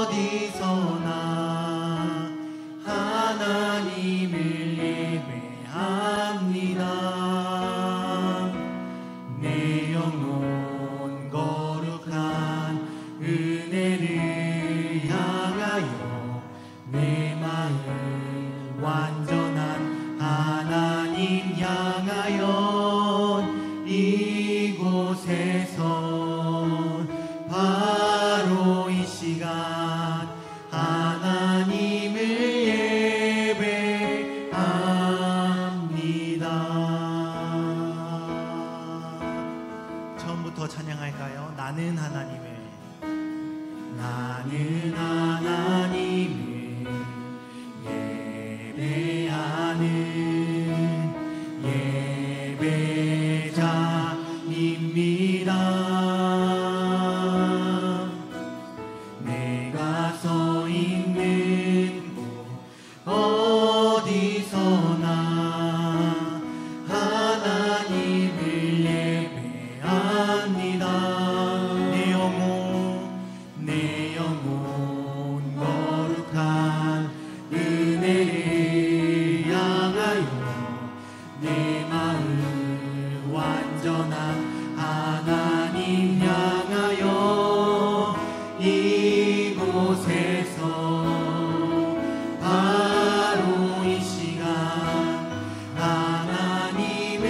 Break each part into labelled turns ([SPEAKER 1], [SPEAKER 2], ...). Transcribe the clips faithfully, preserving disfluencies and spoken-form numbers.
[SPEAKER 1] 어디서나 하나님을 예배합니다. 내 영혼 거룩한 은혜를 향하여 내 마음 완전한 하나님 향하여 이곳에서 바로 이 시간 하나님을 예배합니다. 처음부터 찬양할까요? 나는 하나님을 나는 하나님을 예배하는 예배자입니다. 내가 서 있는 곳 어디서나 하나님을 예배합니다. 내 영혼 내 영혼 거룩한 은혜를 향하여 내 마음 완전한 하나님 향하여 이곳에서 바로 이 시간 하나님을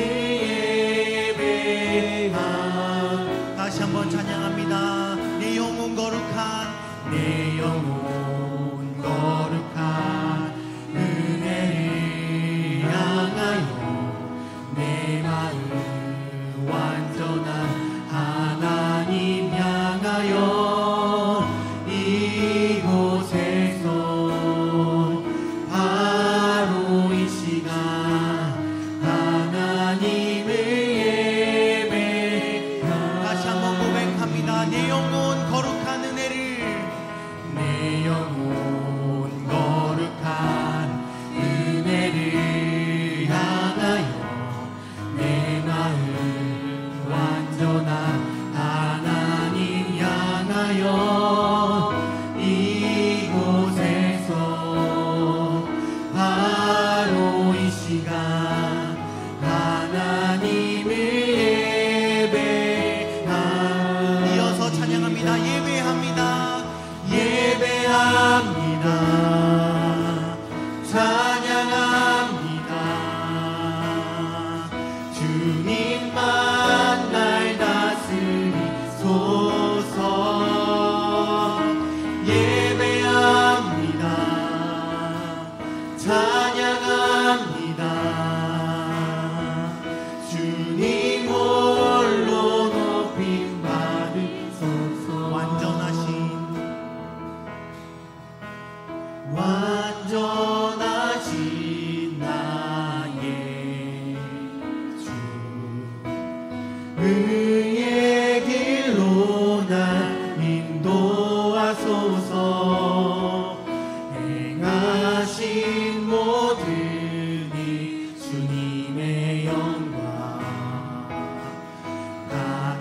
[SPEAKER 1] 예배하. 다시 한번 찬양합니다. 내 영혼 거룩한 내 영혼 거룩한 은혜를 향하여 내 마음 완전한 하나님 향하여 이곳에서 바로 이 시간 하나님을 예배하. 다시 한번 고백합니다. 내 영혼 거룩한 은혜를 내 영혼 거룩한 은혜를 향하여 내 마음 완전한 하나님 향하여 이곳에서 바로 이 시간 하나님을 예배하. 이어서 찬양합니다. 예배합니다. 예배합니다. 찬양합니다. 주님만 날 다스리소서. 예배합니다. 찬양합니다. 주님 홀로 높임 받으소서. 완전하신 완전하신 나의 주 의의 길로 날 인도하소서. 행하신 모든 이 주님의 영광 다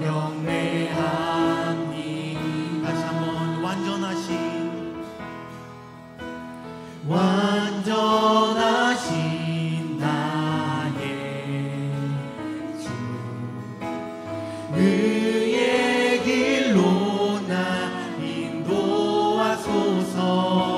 [SPEAKER 1] 경배합니다. 다시 한번 완전하신 완전하신 나의 주 의의 길로 나 인도하소서.